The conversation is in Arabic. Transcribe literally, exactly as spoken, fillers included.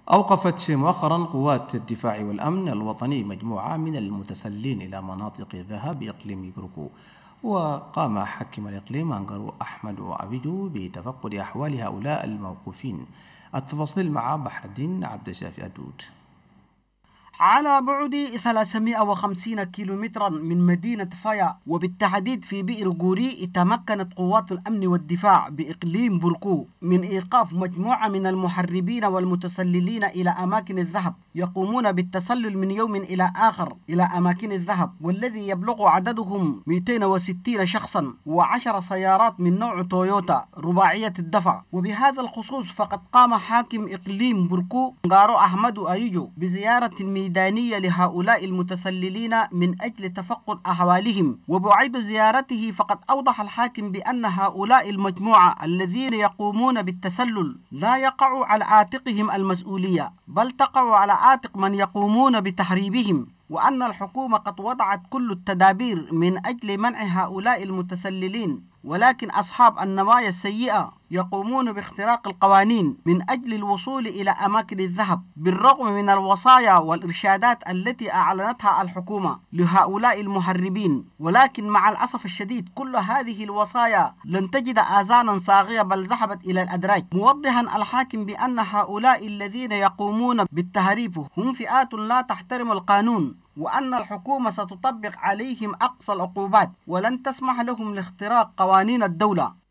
أوقفت مؤخرا قوات الدفاع والأمن الوطني مجموعة من المتسلين إلى مناطق الذهب بإقليم بركو، وقام حاكم الإقليم أنقرو أحمد عبيدو بتفقد أحوال هؤلاء الموقوفين. التفاصيل مع بحر الدين عبد الشافي أدود. على بعد ثلاثمائة وخمسين كيلومترا من مدينة فايا وبالتحديد في بئر غوري، تمكنت قوات الأمن والدفاع بإقليم بركو من إيقاف مجموعة من المحربين والمتسللين إلى أماكن الذهب يقومون بالتسلل من يوم إلى آخر إلى أماكن الذهب، والذي يبلغ عددهم مئتين وستين شخصا وعشر سيارات من نوع تويوتا رباعية الدفع. وبهذا الخصوص فقد قام حاكم إقليم بركو غارو أحمد أيجو بزيارة ميدانية لهؤلاء المتسللين من أجل تفقد أحوالهم. وبعد زيارته فقد أوضح الحاكم بأن هؤلاء المجموعة الذين يقومون بالتسلل لا يقع على عاتقهم المسؤولية، بل تقع على عاتق من يقومون بتحريبهم، وأن الحكومة قد وضعت كل التدابير من أجل منع هؤلاء المتسللين، ولكن أصحاب النوايا السيئة يقومون باختراق القوانين من أجل الوصول إلى أماكن الذهب بالرغم من الوصايا والإرشادات التي أعلنتها الحكومة لهؤلاء المحربين. ولكن مع الأسف الشديد كل هذه الوصايا لن تجد آذانا صاغية، بل ذهبت إلى الأدراج، موضحا الحاكم بأن هؤلاء الذين يقومون بالتهريب هم فئات لا تحترم القانون، وأن الحكومة ستطبق عليهم أقصى العقوبات ولن تسمح لهم لاختراق قوانين الدولة.